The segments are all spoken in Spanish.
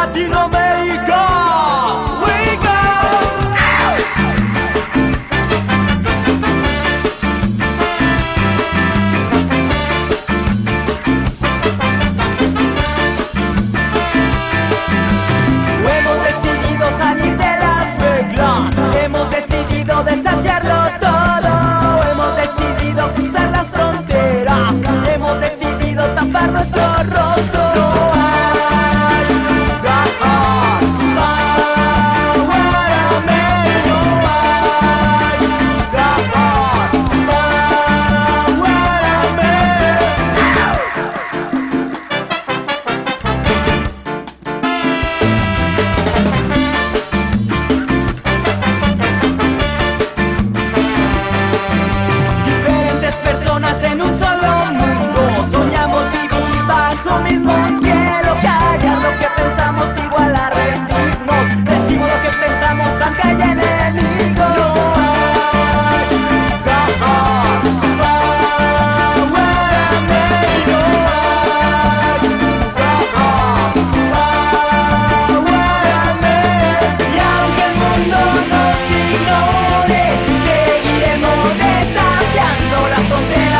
Latinoamérica. We go. Hemos decidido salir de las reglas, hemos decidido desafiarlo todo, hemos decidido cruzar las fronteras, hemos decidido tapar nuestro rostro. En un solo mundo soñamos vivir bajo un mismo cielo, callar lo que pensamos igual a rendirnos, decimos lo que pensamos aunque haya enemigos. Y aunque el mundo nos ignore, seguiremos desafiando la frontera.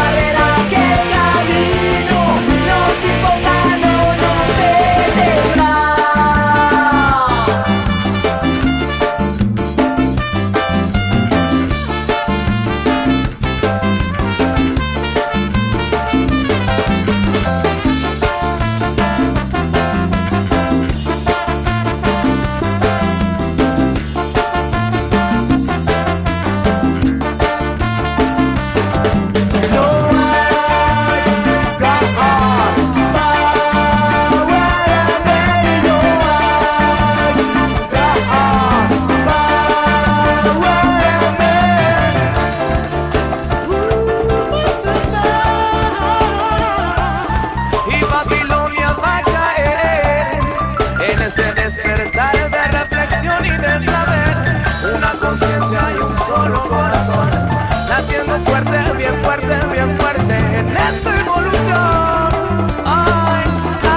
Despertar de reflexión y de saber, una conciencia y un solo corazón, latiendo fuerte, bien fuerte, bien fuerte en esta evolución. Ay,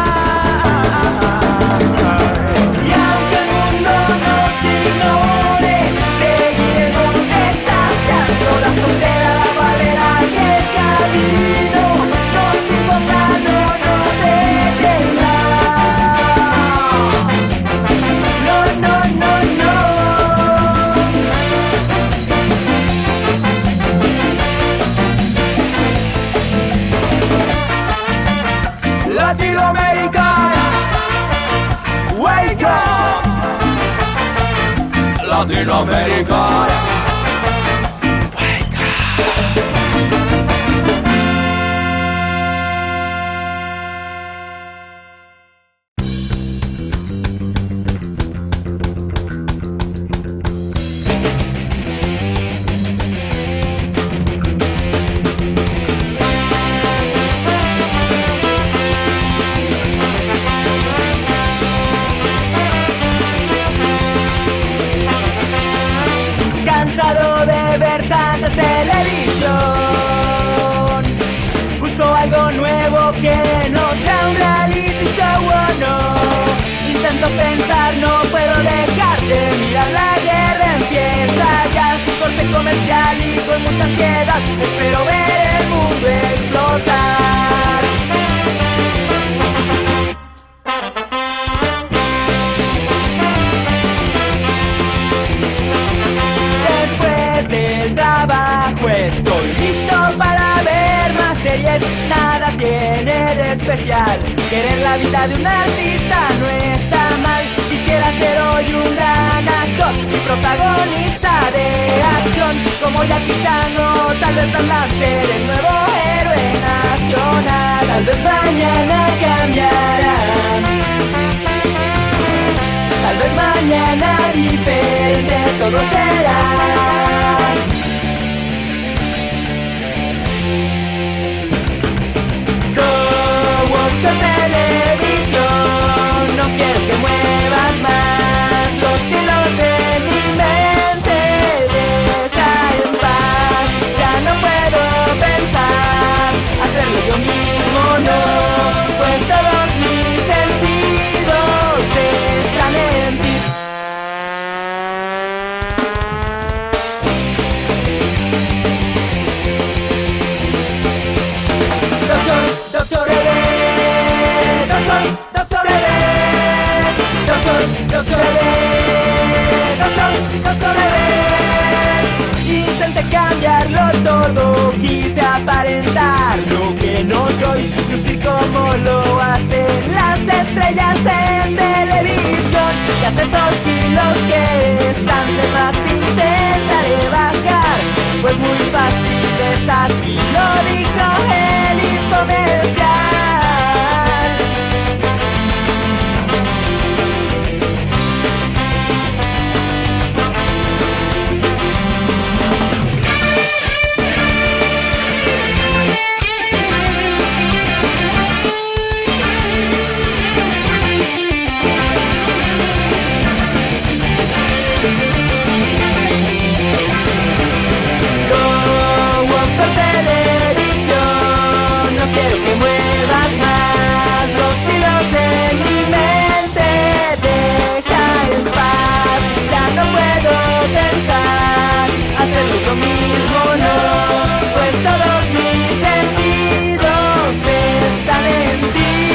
y aunque el mundo nos ignore, seguiremos desafiando la frontera, la barrera y el camino. Nos importa, no nos detendrá. Latinoamérica, wake up. Latinoamérica. Cansado de ver tanta televisión, busco algo nuevo que no sea un reality show, oh no. Intento pensar, no puedo dejar de mirar, la guerra empieza ya sin corte comercial y con mucha ansiedad espero ver el mundo explotar. Del trabajo estoy listo para ver más series, nada tiene de especial. Querer la vida de un artista no está mal, quisiera ser hoy un gran actor y protagonista de acción, como Jackie Chan o tal vez Van Damme, ser el nuevo héroe nacional. Tal vez mañana cambiará, tal vez mañana diferente todo será. La televisión, no quiero que muevas más los hilos de mi mente, deja en paz, ya no puedo pensar, hacerlo yo mismo no, pues todos mis sentidos se aparentar lo que no soy, lucir como lo hacen las estrellas en televisión. Y hasta esos kilos que están de más intentaré bajar, pues muy fácil es así, lo dijo el infomercial. Lo mismo no, pues todos mis sentidos están en ti.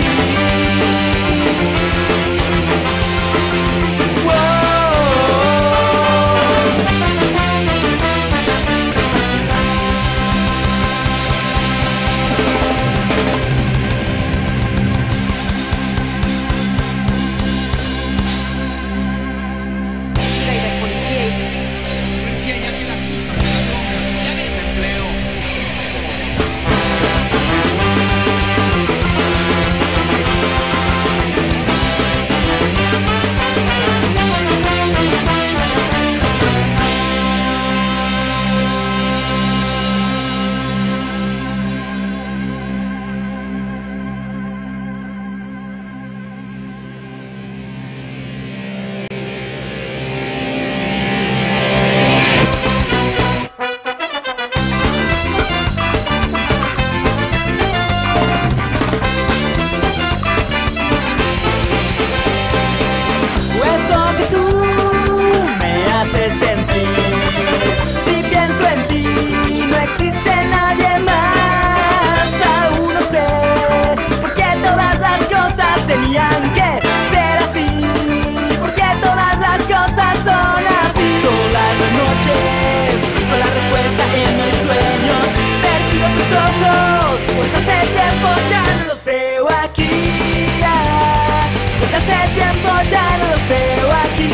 Pues hace tiempo ya no los veo aquí, pues hace tiempo ya no los veo aquí,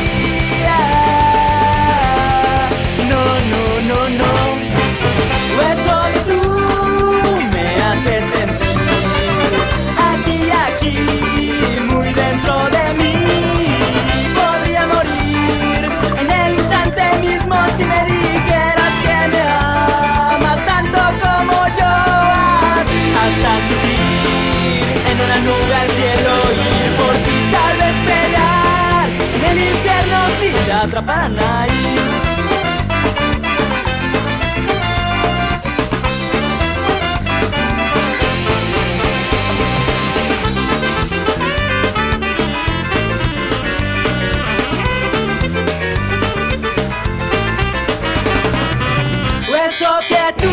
no, no, no, no. Eso que tú me haces sentir aquí, muy dentro de mí. Podría morir en el instante mismo si me dijeras que me amas tanto como yo. Hasta subir en una nube al cielo y por ti tal vez pelear en el infierno si te atrapan ahí. Eso que tú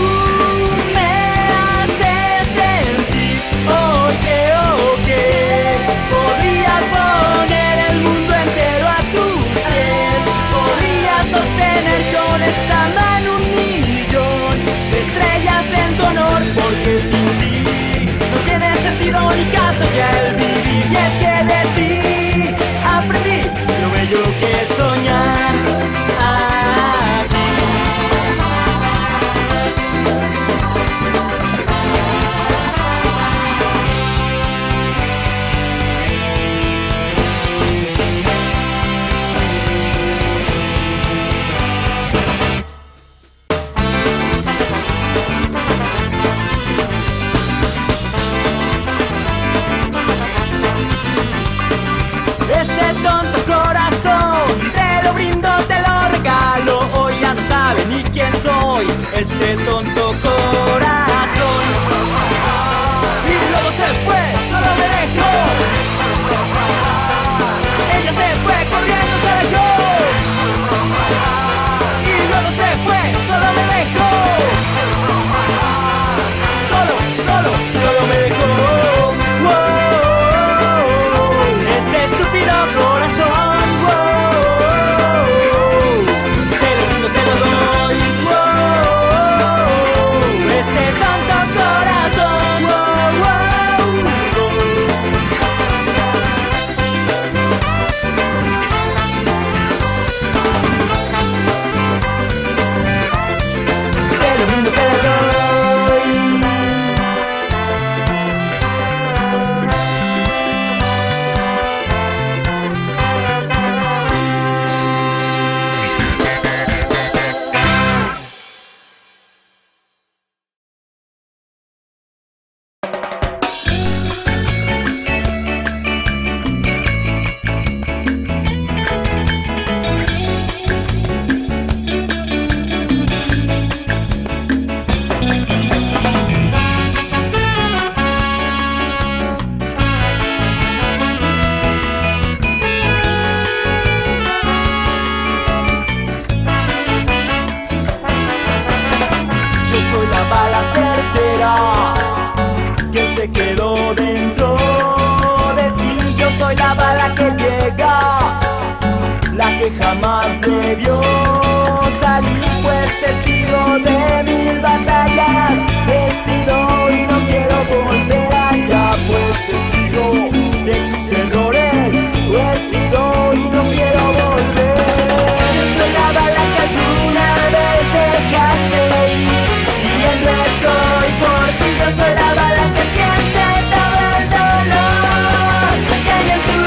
podría poner el mundo entero a tus pies, podría sostener con esta mano 1.000.000 de estrellas en tu honor, porque sin ti no tiene sentido ni caso ya el vivir. Y es que de ti aprendí lo bello que es soñar. Este tonto corazón te lo brindo, te lo regalo. Hoy ya no sabe ni quién soy este tonto corazón. Y luego se fue, solo me dejó. Ella se fue corriendo, se dejó. Y luego se fue, solo me dejó. Solo me dejó. Corazón, te lo brindo, te lo doy, se quedó dentro de ti. Yo soy la bala que llega, la que jamás debió salir, pues testigo de mil batallas he sido y no quiero volver allá, pues testigo de tus errores he sido y no quiero volver. Yo soy la bala que alguna vez dejaste ir, viviendo estoy por ti. Yo soy la bala que siente todo el dolor que hay en tu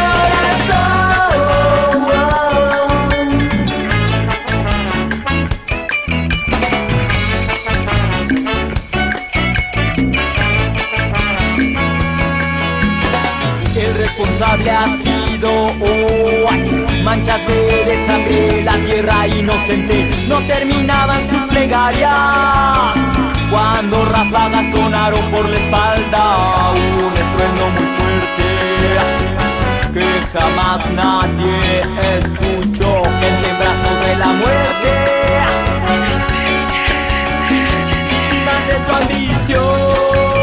corazón. El responsable ha sido manchas de sangre, la tierra inocente no terminaban sus plegarias. Cuando ráfagas sonaron por la espalda, un estruendo muy fuerte que jamás nadie escuchó, gente en brazos de la muerte, más de su ambición.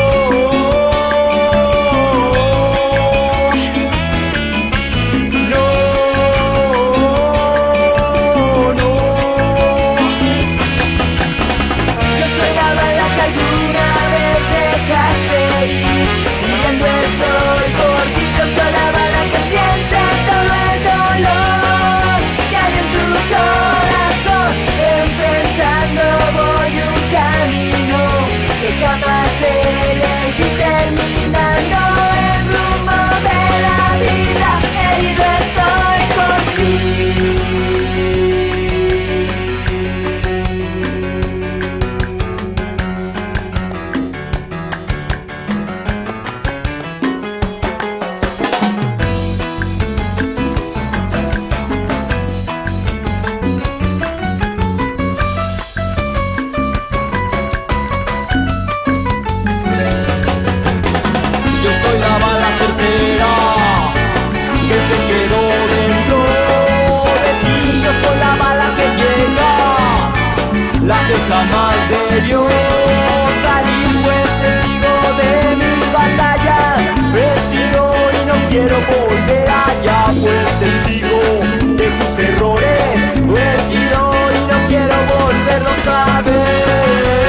Jamás debió salir, pues testigo de mi batalla he sido y no quiero volver allá, pues testigo de tus errores he sido y no quiero volverlo a saber.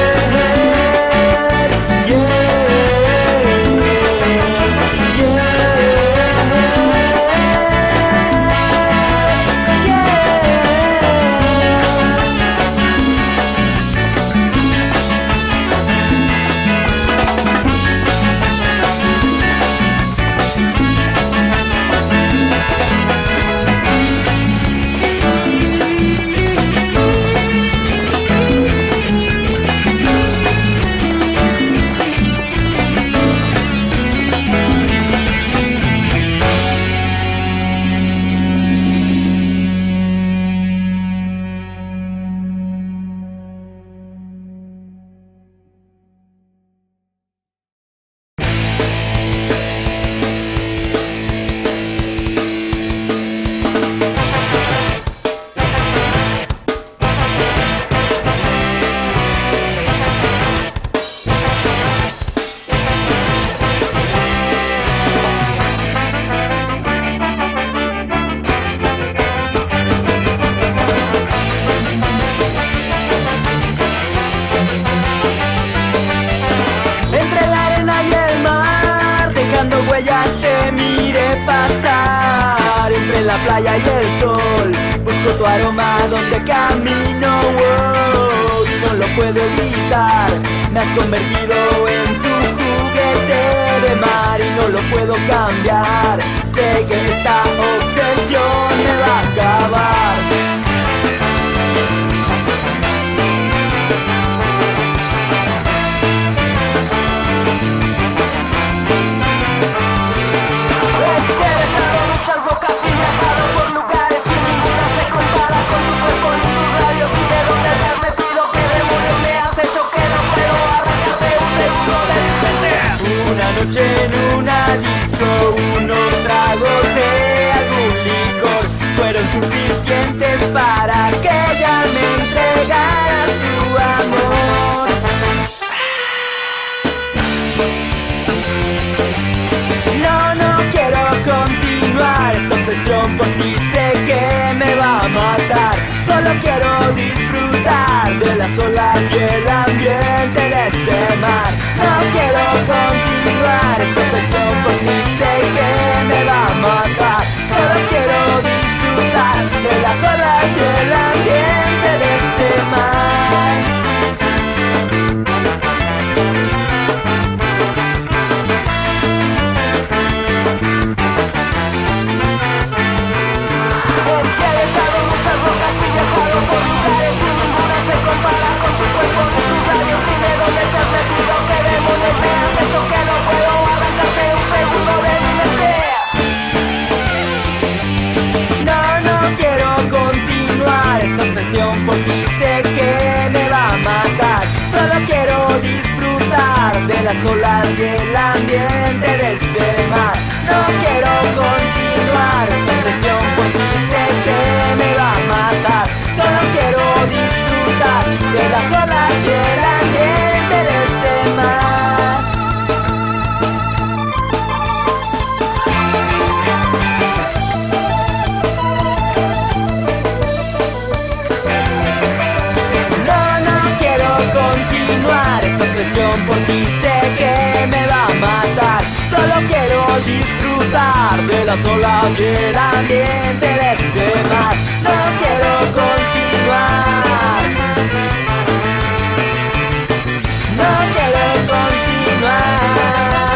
La playa y el sol, busco tu aroma donde camino, oh, y no lo puedo evitar. Me has convertido en tu juguete de mar y no lo puedo cambiar. Sé que esta obsesión me va a acabar. Es que he besado muchas bocas y viajado por lugares y ninguna se compara con tu cuerpo ni tus labios. Dime dónde te has metido, qué demonios me has hecho, que no puedo arrancarte un segundo de mi mente. Una noche en una disco, unos tragos de algún licor fueron suficientes para que ella me entregara su amor. obsesión por ti sé que me va a matar. Solo quiero disfrutar de las olas y el ambiente de este mar. No quiero continuar esta obsesión por ti sé que me va a matar. Solo quiero disfrutar de las olas y el ambiente de este mar. Por lugares y ninguna se compara con tu cuerpo de tus labios. Dime dónde te has metido, que demonios me has hecho, que no puedo arrancarte un segundo de mi deseo. No quiero continuar esta obsesión por ti sé que me va a matar. Solo quiero disfrutar de las olas y el ambiente de este mar. No quiero continuar esta obsesión por ti sé que me va a matar. Solo quiero disfrutar de las olas y el ambiente de este mar. No quiero continuar esta obsesión por ti sé que me va a matar. Solo quiero disfrutar de las olas y el ambiente de este mar. No quiero continuar. No quiero continuar.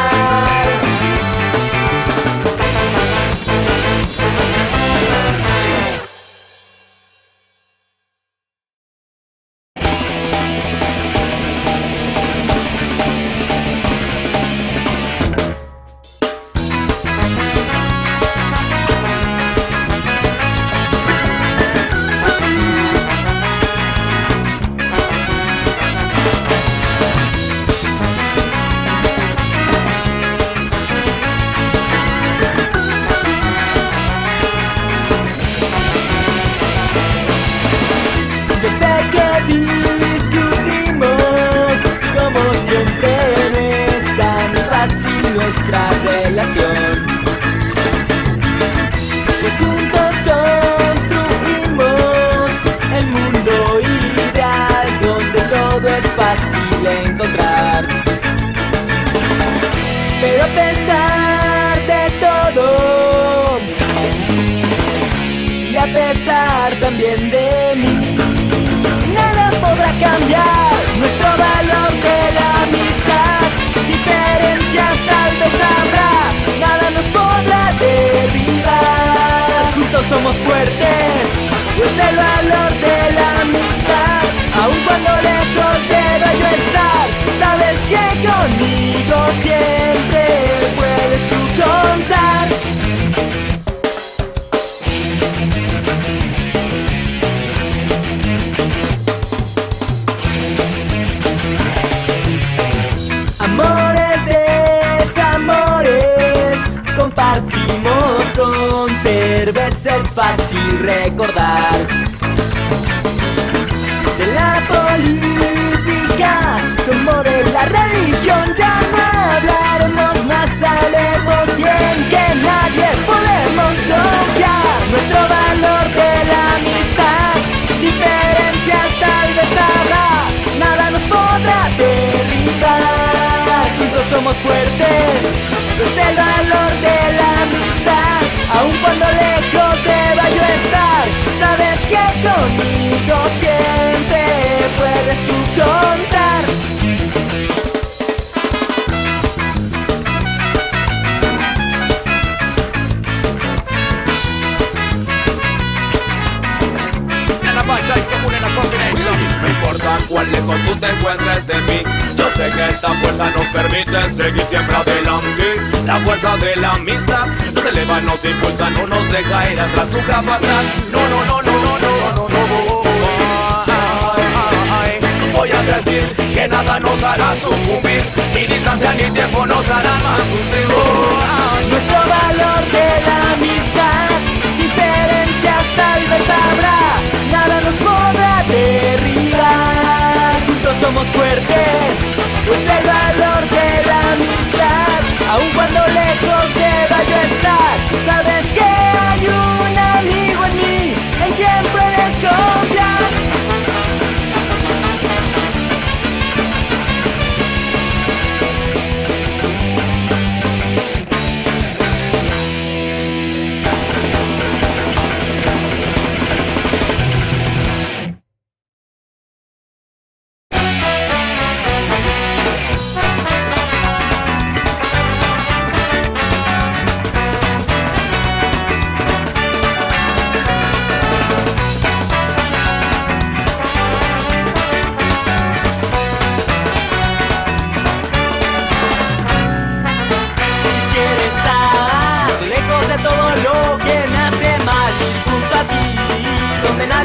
Nuestra relación, pues juntos construimos el mundo ideal donde todo es fácil encontrar. Pero a pesar de todo y a pesar también de mí, nada podrá cambiar nuestro valor de la amistad. Diferencias tal vez habrá, nada nos podrá derribar. Juntos somos fuertes, pues el valor de la amistad. Aun cuando lejos deba yo estar, sabes que conmigo siempre puedes tú contar. Amores, desamores, compartimos con cerveza, es fácil recordar. De la política como de la religión ya no hablaremos más, sabemos bien que nadie podemos confiar. Nuestro valor de la amistad, diferencias tal vez habrá, nada nos podrá derribar. Juntos somos fuertes, pues el valor de la amistad. Aun cuando lejos deba yo estar, sabes que conmigo siempre puedes tú contar. No importa cuán lejos tú te encuentres de mí, yo sé que esta fuerza nos permite seguir siempre adelante. La fuerza de la amistad nos eleva, nos impulsa, no nos deja ir atrás, nunca para atrás. No, no, no, no, no, no, no, no. Voy a decir que nada nos hará sucumbir, ni distancia ni tiempo nos hará más hundir. Nuestro valor de la amistad, diferencias tal vez habrá, nada nos podrá derribar. Juntos somos fuertes, pues el valor de la amistad. Aun cuando lejos deba yo estar, sabes que hay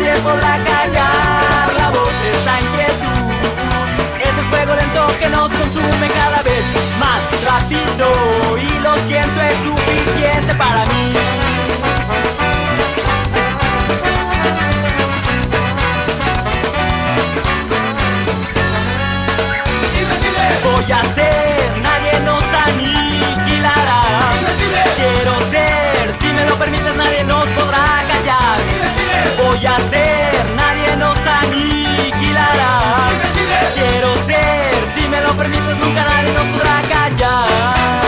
nadie podrá callar la voz de esta inquietud. Es el fuego lento que nos consume cada vez más rápido, y lo siento, es suficiente para mí. Voy a ser, nadie nos aniquilará. Quiero ser, si me lo permites, nadie nos podrá callar. Voy a ser, nadie nos aniquilará. Quiero ser, si me lo permites, nunca nadie nos podrá callar.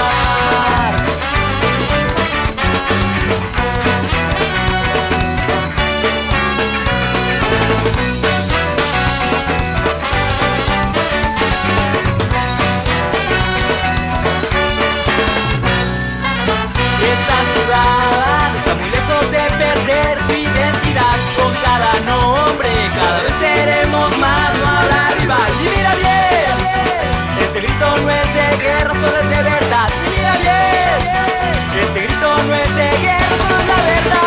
Está muy lejos de perder su identidad. Con cada nombre cada vez seremos más, no habrá rival. Y mira bien, este grito no es de guerra, solo es de verdad. Y mira bien, este grito no es de guerra, solo es la verdad.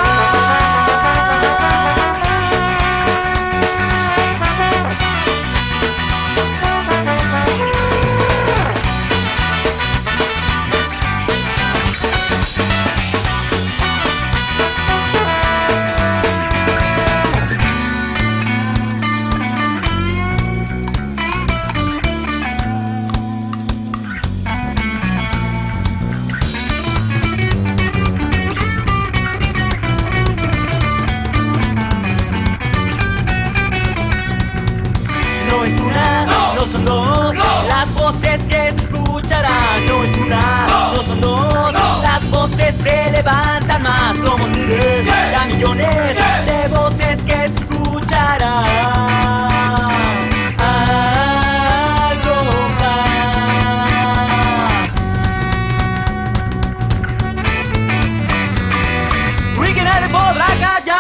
Son dos las voces que se escucharán. No es una, no son dos las voces se levantan más. Somos miles, ya millones de voces que se escucharán. Algo más. Y que nadie podrá callar.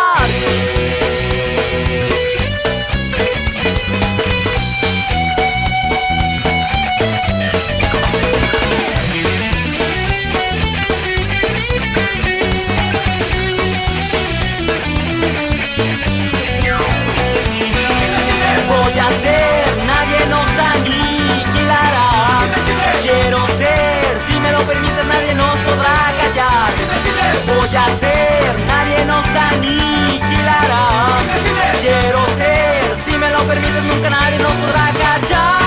Nadie nos podrá callar. Voy a ser, nadie nos aniquilará. Quiero ser, si me lo permites, nunca nadie nos podrá callar.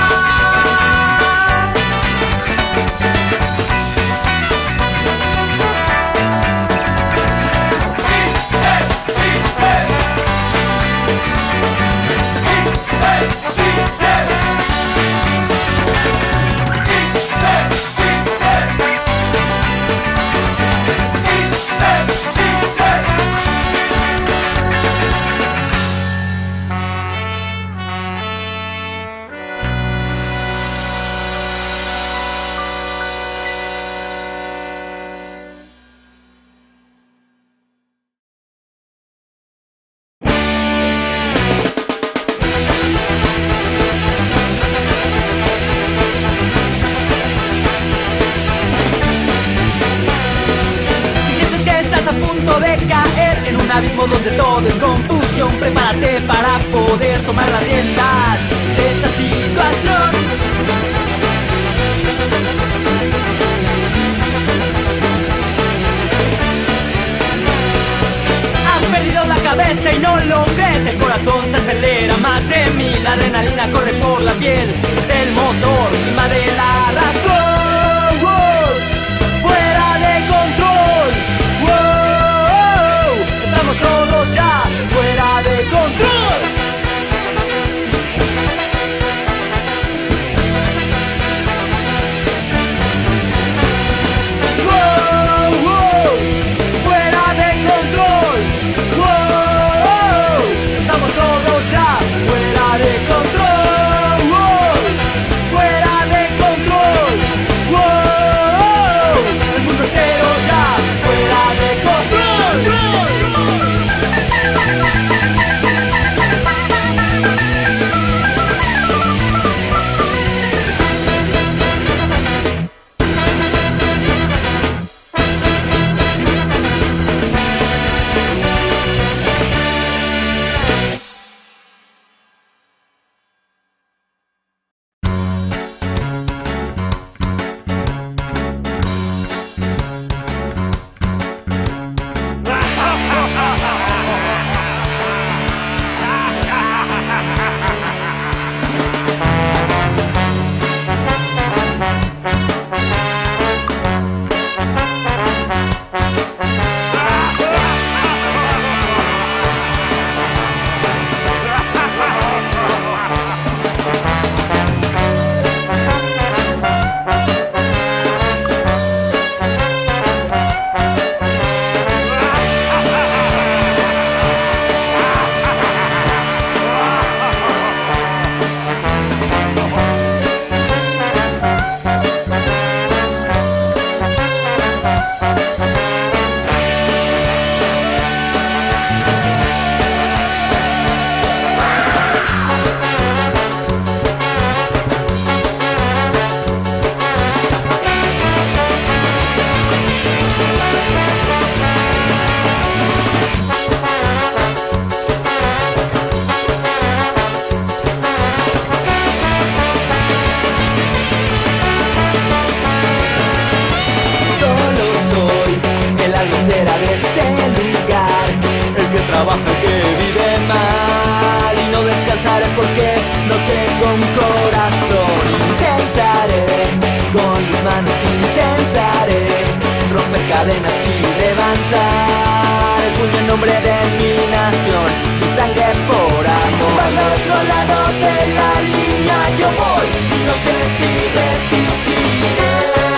De caer en un abismo donde todo es confusión, prepárate para poder tomar las riendas de esta situación. Has perdido la cabeza y no lo crees, el corazón se acelera más de mí, la adrenalina corre por la piel, es el motor que invade la razón. Fuera de control. Estamos todos ya fuera de control. Wow, wow, fuera de control. Wow, estamos todos ya fuera de control. Wow, fuera de control. nombre de mi nación, mi sangre por amor. Al otro lado de la línea yo voy y no sé si resistiré.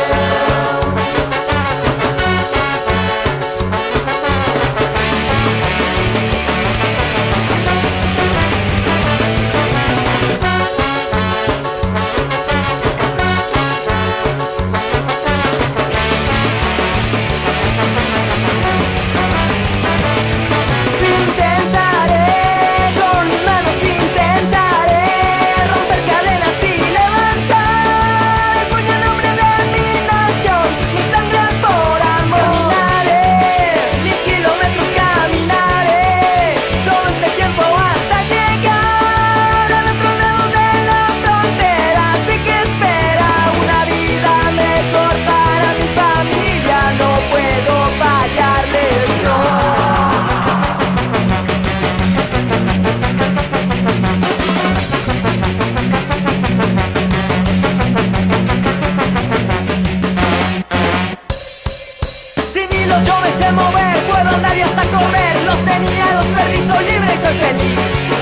Yo me sé mover, puedo andar y hasta correr. Los tenía, los perdí, soy libre y soy feliz.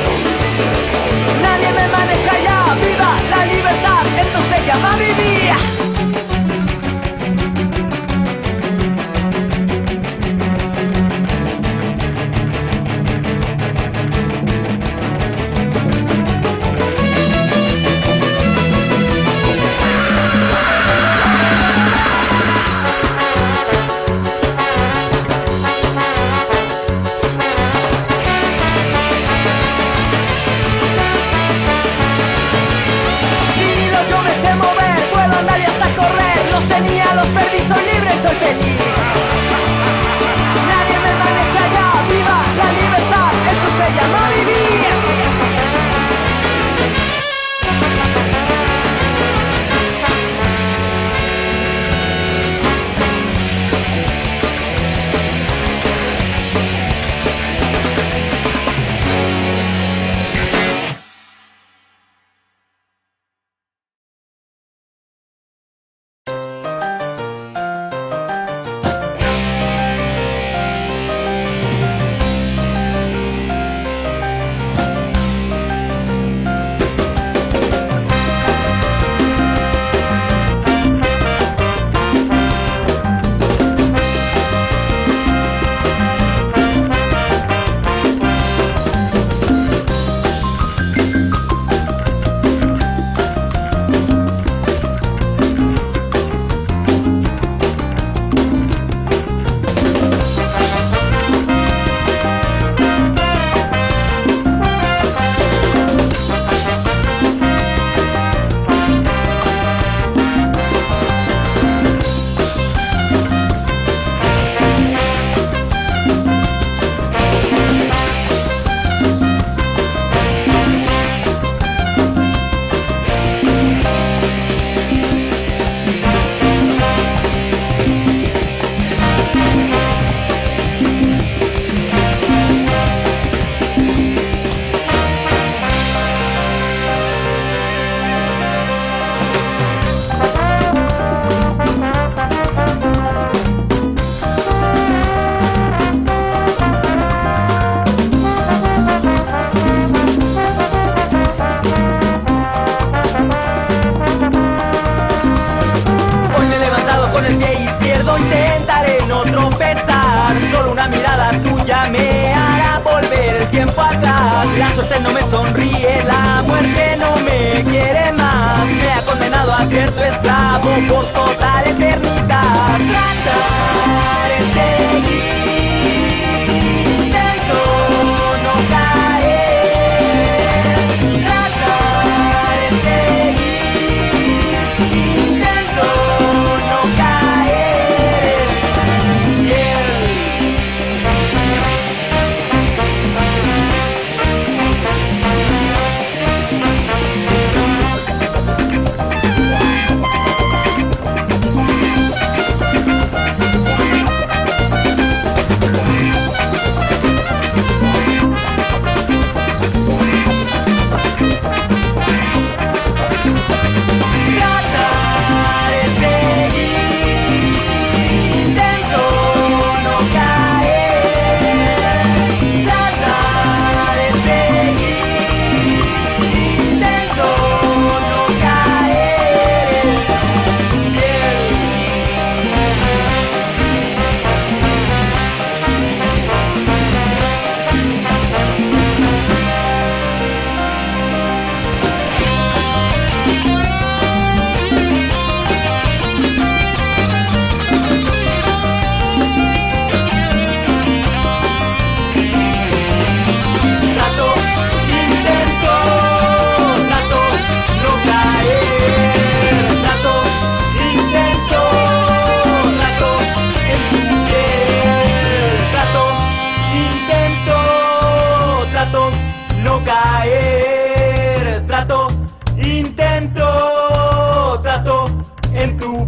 Nadie me maneja ya, viva la libertad, esto se llama vivir. Los tenía, los perdí, soy libre y soy feliz. Nadie me maneja ya, viva la libertad, esto se llama vivir. Intentaré no tropezar, solo una mirada tuya me hará volver el tiempo atrás. La suerte no me sonríe, la muerte no me quiere más. Me ha condenado a ser tu esclavo por toda la eternidad. Trataré de seguir, intento no caer. Trataré de seguir, intento no caer.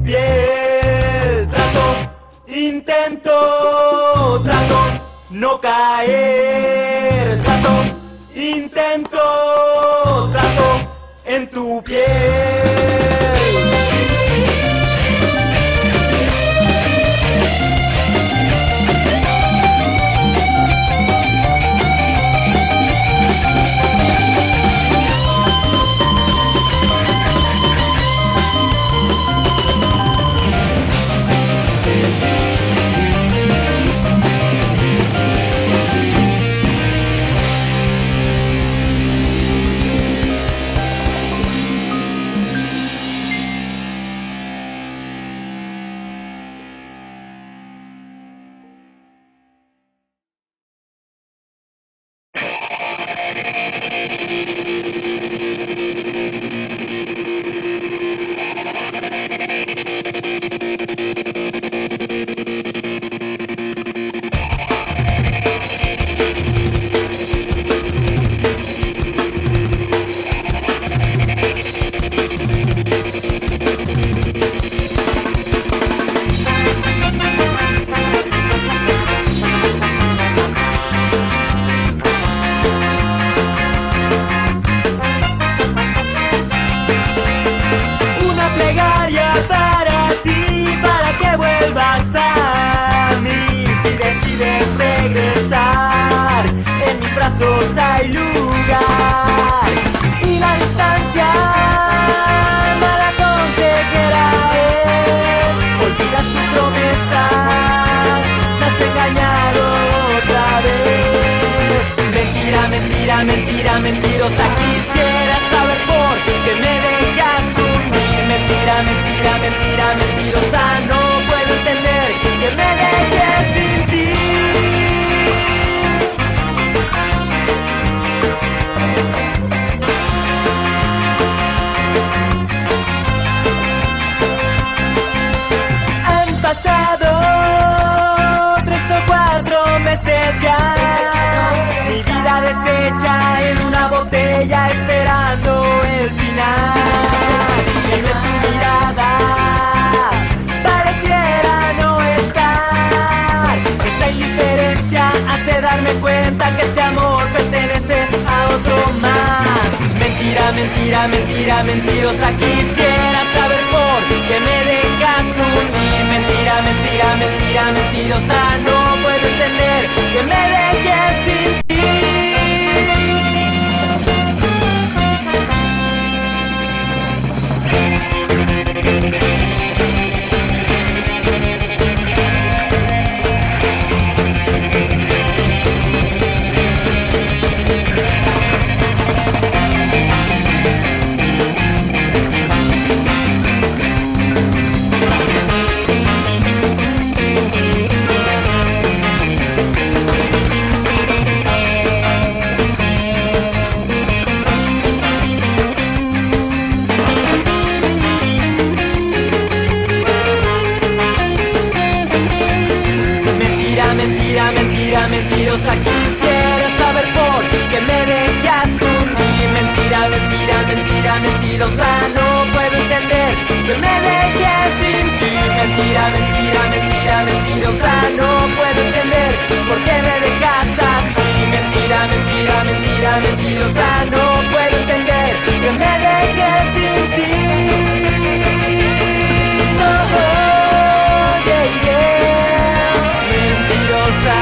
piel. Trato, no caer. Trato en tu piel. Hay lugar y la distancia mala consejera es. Olvidas tus promesas, me has engañado otra vez. Mentira, mentirosa. Quisiera saber por qué me dejas unir. Mentira, mentirosa. No puedo entender que me dejes sin ti. Pasado 3 o 4 meses ya, mi vida deshecha en una botella esperando el final. Y en tu mirada pareciera no estar. Esta indiferencia hace darme cuenta que este amor pertenece a otro más. Mentira, mentirosa. Quisiera saber por qué me dejas unir. Mentira, mentirosa. No puedo entender que me dejes sin ti. Mentirosa, quisiera saber por qué me dejas unir. Mentira, mentirosa. No puedo entender que me dejes sin ti. Mentira, mentirosa. No puedo entender por qué me dejas así. Mentira, mentirosa. No puedo entender que me dejes sin ti. No, mentirosa.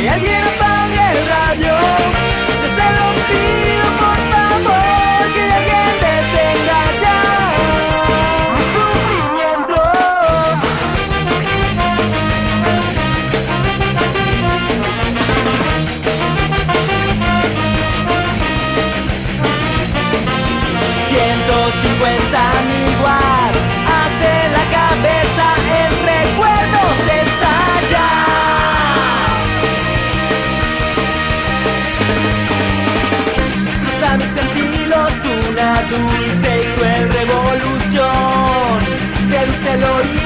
Que alguien apague el radio. Yo se los pido por favor, que alguien detenga ya mi sufrimiento. 150.000 watts hace la cabeza, el recuerdo se estalla. Cruza mis sentidos una dulce y cruel revolución, seduce el oído